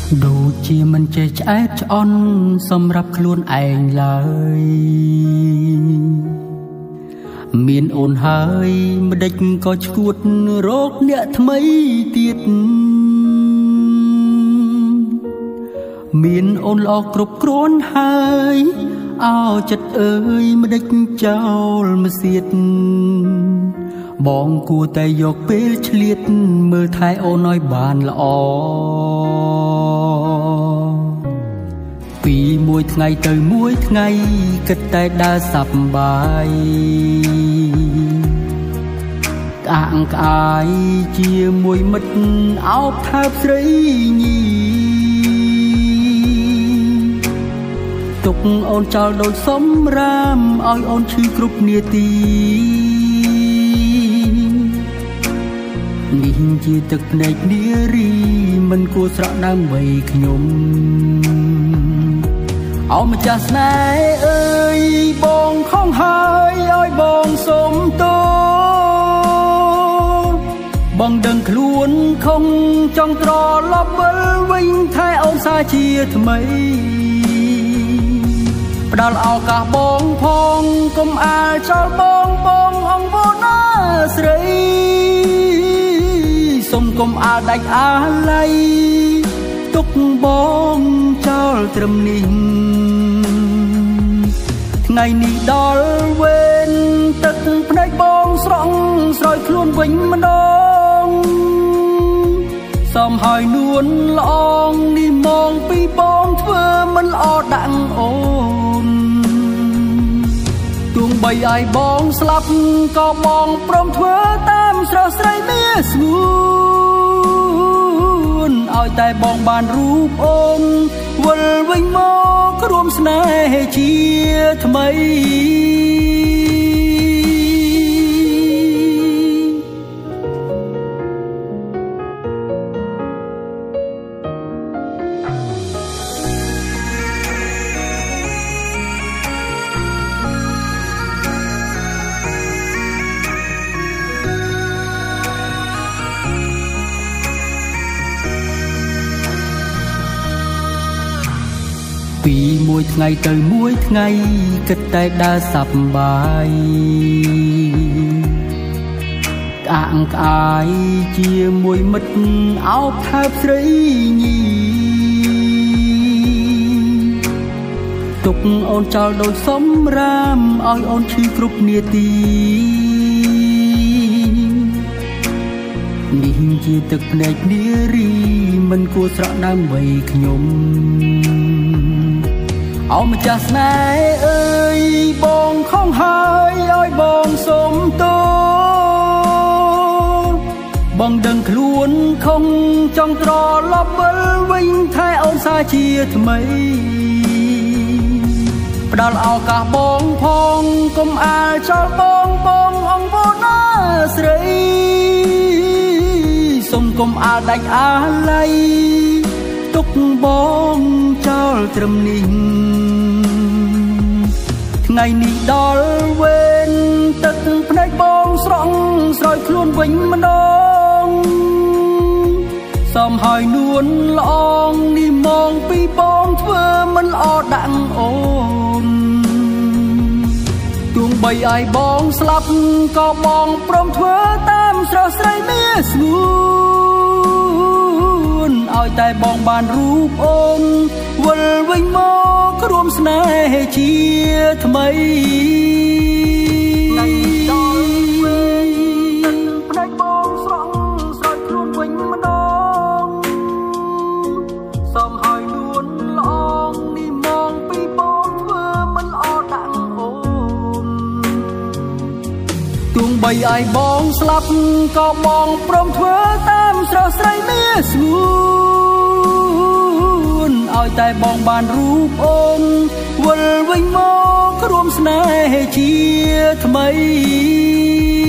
ដូចជាមិនចេះឆ្អែតឆ្អន់សម្រាប់ខ្លួនឯងឡើយមានអូនហើយម្ដេចក៏ឈួតរកអ្នកថ្មីទៀតមានអូនល្អគ្រប់គ្រាន់ហើយអោចិត្តអើយម្ដេចចោលមកសៀតបងគួរតែយកពេលឆ្លៀតមើលថែអូនឲ្យបានល្អពីមួយថ្ងៃទៅមួយថ្ងៃគិតតែដើរសប្បាយក្អាកក្អាយជាមួយមិត្តអោបថើបស្រីញីទុកអូនចោលដូចសំរាមឲ្យអូនឈឺគ្រប់នាទីនេះជាទឹកភ្នែកនារីមិនគួរស្រក់ដើម្បីខ្ញុំអោម្ចាស់ស្នេហ៍អើយបងខំហើយឲ្យបងសុំទោសបងដឹងខ្លួនខំចង់ត្រឡប់វិលវិញថែអូនសាជាថ្មីផ្ដល់ឱកាសបងផងកុំអាលចោលបងអង្វរណាស្រីសុំកុំអាលដាច់អាឡ័យទុកបងចោលត្រឹមនេះថ្ងៃនេះដល់វេនទឹកភ្នែកបងស្រង់ស្រោចខ្លួនវិញម្ដងសំហើយនួនល្អងនេះមងពីបងធ្វើមិនល្អដាក់អូនទោះបីឲ្យបងស្លាប់ក៏បងព្រមធ្វើតាមស្រស់ស្រីមាសស្ងួនឲ្យតែបងបានរូបអូនវិលវិញមករួមស្នេហ៍ជាថ្មីពីមួយថ្ងៃទៅមួយថ្ងៃគិតតែដើរសប្បាយក្អាកក្អាយជាមួយមិត្តអោបថើបស្រីញីទុកអូនចោលដូចសំរាមឲ្យអូនឈឺគ្រប់នាទីនេះជាទឹកភ្នែកនារីមិនគួរស្រក់ដើម្បីខ្ញុំអោម្ចាស់ស្នេហ៍អើយបងខំហើយឲ្យបងសុំទោសបងដឹងខ្លួនខំចង់ត្រឡប់វិលវិញថែអូនសាជាថ្មីផ្ដល់ឱកាសបងផងកុំអាលចោលបងអង្វរណាស្រីសុំកុំអាលដាច់អាឡ័យទុកបងចោលត្រឹមនេះថ្ងៃនេះដល់វេនទឹកភ្នែកបងស្រង់ស្រោចខ្លួនវិញម្ដងសំហើយនួនល្អងនេះមងពីបងធ្វើមិនល្អដាក់អូនទោះបីឲ្យបងស្លាប់ក៏បងព្រមធ្វើតាមស្រស់ស្រីមាសស្ងួនឲ្យតែបងបានរូបអូនវិលវិញមករួមស្នេហ៍ជាថ្មីថ្ងៃដល់វេនភ្នែកបងស្រង់ស្រោចខ្លួនវិញម្ដងសំហើយនួនល្អងនេះមងពីបងធ្វើមិនល្អដាក់អូនទោះបីឲ្យបងស្លាប់ក៏បងព្រមធ្វើតាមស្រស់ស្រីមាសស្ងួនឲ្យតែបងបានរូបអូនវិលវិញមករួមស្នេហ៍ជាថ្មី